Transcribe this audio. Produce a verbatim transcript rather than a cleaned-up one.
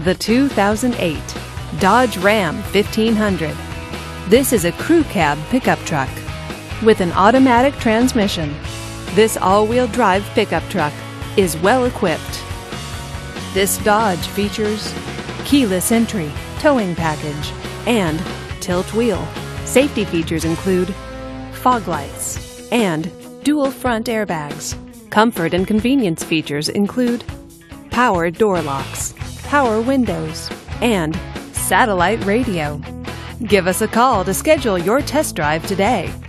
The two thousand eight Dodge Ram fifteen hundred. This is a crew cab pickup truck with an automatic transmission. This all-wheel drive pickup truck is well equipped. This Dodge features keyless entry, towing package, and tilt wheel. Safety features include fog lights and dual front airbags. Comfort and convenience features include power door locks, power windows, and satellite radio. Give us a call to schedule your test drive today.